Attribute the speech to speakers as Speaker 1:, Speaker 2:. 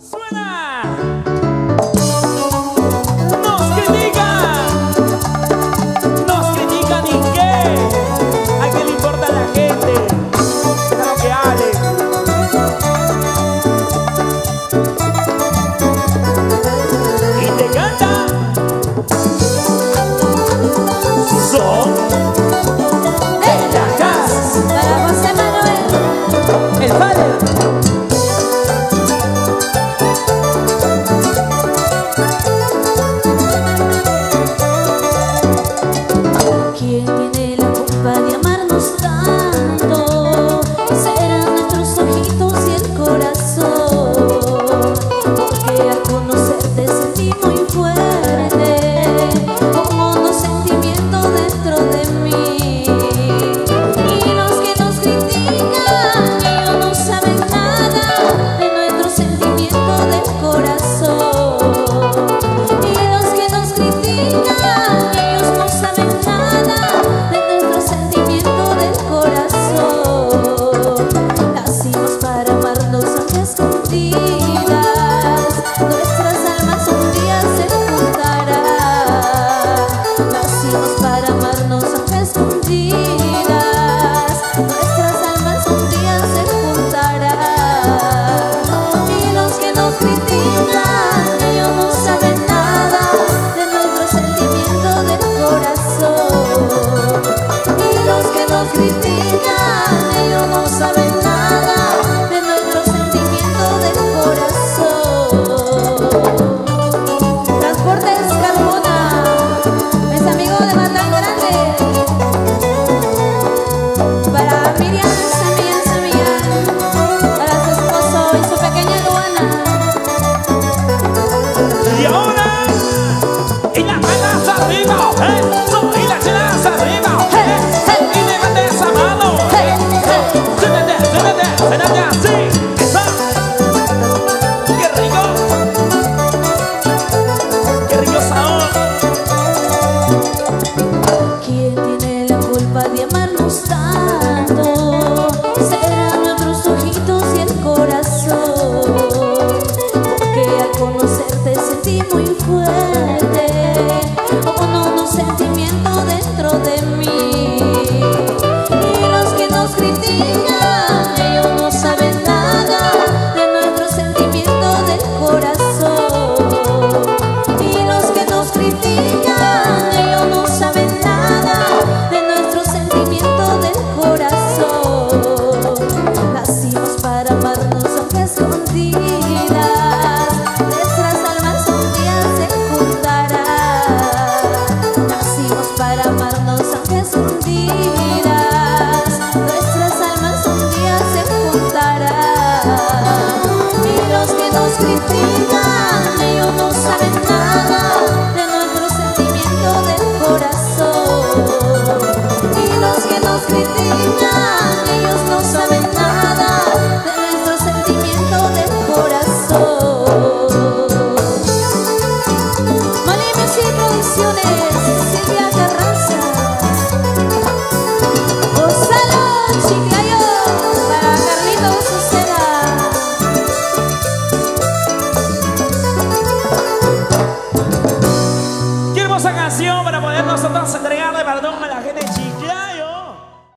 Speaker 1: ¡Suena! Nos critican y qué. ¿A qué le importa a la gente? Mira lo que hable. Y te canta. Son de la casa.
Speaker 2: Para José Manuel,
Speaker 1: El padre.
Speaker 2: ¿quién tiene la culpa de amarnos tanto? Serán nuestros ojitos y el corazón, porque al conocerte sentí muy fuerte un hondo sentimiento dentro de mí. Y los que nos critican, ellos no saben nada de nuestro sentimiento del corazón. Y los que nos critican, ellos no saben nada de nuestro sentimiento del corazón. Nacimos para amarnos aunque escondidas, nuestras almas un día se juntarán. Nacimos para amarnos aunque escondidas, nuestras almas un día se juntarán. Y los que nos critican, ellos no saben nada de nuestro sentimiento del corazón. Y los que nos critican, ellos no saben nada de nuestro sentimiento del corazón. Transportes Carmona, mis amigos de Batán Grande, para Miriam Samillán, para su esposo y su pequeña Luana.
Speaker 1: Y ahora, y las manos arriba, y las chelas arriba, y levante esa mano, súbete así, eso, qué rico sabor.
Speaker 2: ¿quién tiene la culpa de amarnos tanto? Serán nuestros ojitos y el corazón, porque al conocerte sentí muy fuerte un hondo sentimiento dentro de mí. Y los que nos critican, ellos no saben nada de nuestro sentimiento del corazón. Y los que nos critican, ellos no saben nada de nuestro sentimiento del corazón. Nacimos para amarnos aunque escondidas, nuestras almas un día se juntarán. Nacimos para amarnos aunque escondidas, nuestras almas un día se juntarán. Y los que nos critican,